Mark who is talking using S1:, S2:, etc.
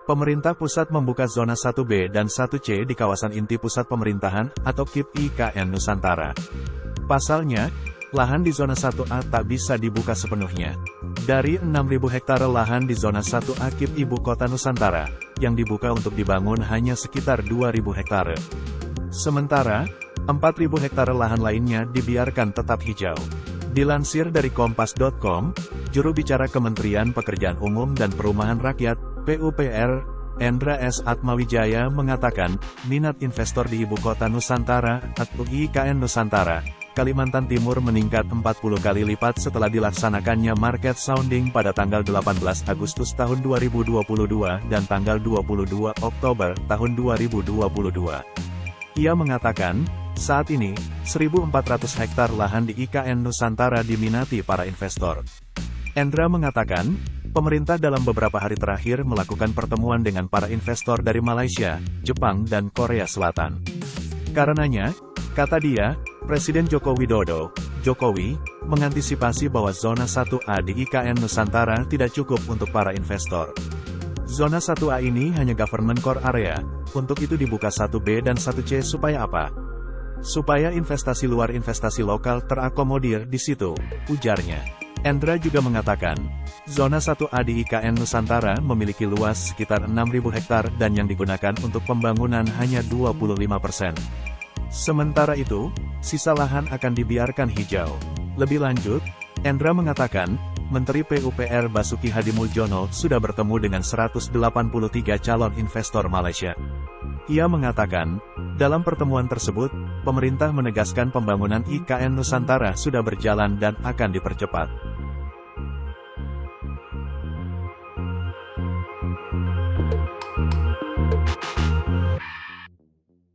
S1: Pemerintah pusat membuka zona 1B dan 1C di kawasan inti pusat pemerintahan atau KIP IKN Nusantara. Pasalnya, lahan di zona 1A tak bisa dibuka sepenuhnya. Dari 6.000 hektare lahan di zona 1A KIP Ibu Kota Nusantara, yang dibuka untuk dibangun hanya sekitar 2.000 hektare. Sementara, 4.000 hektare lahan lainnya dibiarkan tetap hijau. Dilansir dari Kompas.com, juru bicara Kementerian Pekerjaan Umum dan Perumahan Rakyat, PUPR, Endra S. Atmawijaya mengatakan, minat investor di Ibu Kota Nusantara, atau IKN Nusantara, Kalimantan Timur meningkat 40 kali lipat setelah dilaksanakannya market sounding pada tanggal 18 Agustus tahun 2022 dan tanggal 22 Oktober tahun 2022. Ia mengatakan, saat ini, 1.400 hektar lahan di IKN Nusantara diminati para investor. Endra mengatakan, pemerintah dalam beberapa hari terakhir melakukan pertemuan dengan para investor dari Malaysia, Jepang dan Korea Selatan. Karenanya, kata dia, Presiden Joko Widodo, Jokowi, mengantisipasi bahwa zona 1A di IKN Nusantara tidak cukup untuk para investor. Zona 1A ini hanya government core area, untuk itu dibuka 1B dan 1C supaya apa? Supaya investasi luar investasi lokal terakomodir di situ, ujarnya. Endra juga mengatakan, zona 1A di IKN Nusantara memiliki luas sekitar 6.000 hektar dan yang digunakan untuk pembangunan hanya 25%. Sementara itu, sisa lahan akan dibiarkan hijau. Lebih lanjut, Endra mengatakan, Menteri PUPR Basuki Hadimuljono sudah bertemu dengan 183 calon investor Malaysia. Ia mengatakan, dalam pertemuan tersebut, pemerintah menegaskan pembangunan IKN Nusantara sudah berjalan dan akan dipercepat.